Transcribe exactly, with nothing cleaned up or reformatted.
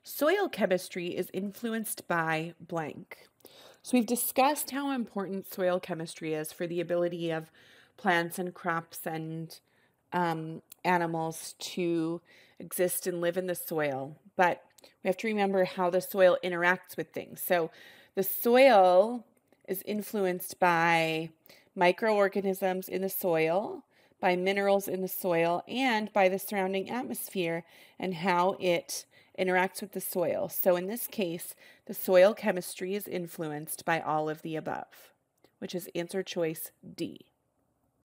Soil chemistry is influenced by blank. So we've discussed how important soil chemistry is for the ability of plants and crops and um, animals to exist and live in the soil. But we have to remember how the soil interacts with things. So the soil is influenced by microorganisms in the soil, by minerals in the soil, and by the surrounding atmosphere and how it interacts with the soil. So in this case, the soil chemistry is influenced by all of the above, which is answer choice D.